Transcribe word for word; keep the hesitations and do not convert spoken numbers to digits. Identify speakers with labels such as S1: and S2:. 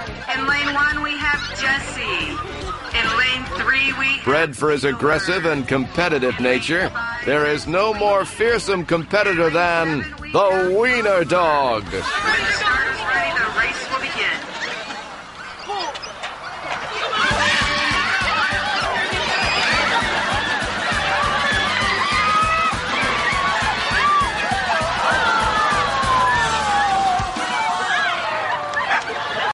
S1: In lane one, we have Jesse. In lane three, we...
S2: Bred for his aggressive and competitive nature, there is no more fearsome competitor than the Wiener Dog.